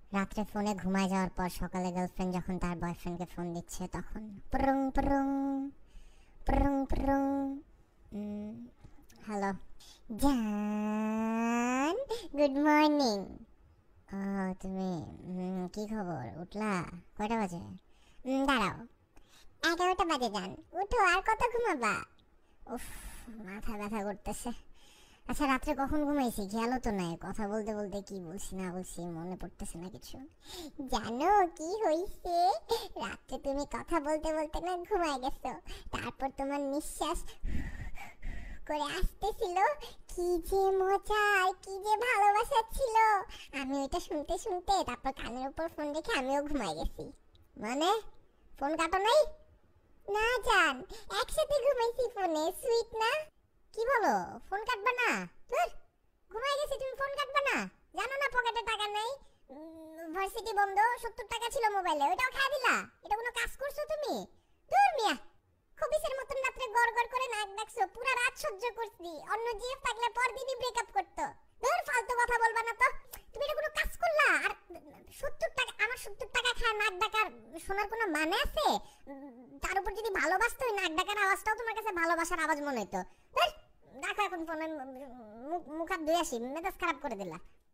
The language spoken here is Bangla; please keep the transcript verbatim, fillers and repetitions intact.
রাত্রে ফোনে ঘুমায় যাওয়ার পর সকালে গার্লফ্রেন্ড যখন তার বয়ফ্রেন্ডকে ফোন দিচ্ছে তখন প্রং প্রং প্রং প্রং। হ্যালো জান, গুড মর্নিং। ও তুমি উম, কি খবর, উঠলা? কয়টা বাজে? উম, দাঁড়াও, এগারোটা বাজে জান, উঠো, আর কত ঘুমাবা? উফ, মাথা ব্যথা করতেছে। আচ্ছা রাত্রে কখন ঘুমাইছি খেয়ালও তো নাই, কথা বলতে বলতে কি বলছি না বলছি মনে পড়তেছে না কিছু। জানো কি হইছে? রাত্রে তুমি কথা বলতে বলতে না ঘুমায় গেছো, তারপর তোমার নিঃশ্বাস করে আসতেছিল, কি যে মজা আর কি যে ভালোবাসা ছিল। আমি ওইটা শুনতে শুনতে তারপর কানের উপর ফোন রেখে আমিও ঘুমায় গেছি। মানে ফোন কাটো নাই? না জান, একসাথে ঘুমাইছি ফোনে, সুইট না? কি বলো, ফোন কাটবা না? ধুর, ঘুমাই গেছি, তুমি ফোন কাটবা না? জানো না পকেটে টাকা নাই, ভার্সিটি বন্ধ, সত্তর টাকা ছিল মোবাইলে, ওইটাও খাই দিলা। এটা কোনো কাজ করছো তুমি? দূর মিয়া, খবিসের মতন রাত্রে গড় গড় করে নাক ডাকছো, পুরো রাত সহ্য করছি, অন্য জিএফ থাকলে পরদিনই ব্রেকআপ করতো। দূর, ফালতু কথা বলবা না তো। তুমি এটা কোনো কাজ করলা? আর সত্তর টাকা, আমার সত্তর টাকা খায় নাক ডাকার শোনার কোনো মানে আছে? তার উপর যদি ভালোবাসতো, ওই নাক ডাকার আওয়াজটাও তোমার কাছে ভালোবাসার আওয়াজ মনে হতো। দেখো এখন ফোনে মুখ হাত ধুয়ে আসি, মেজাজ খারাপ করে দিলা।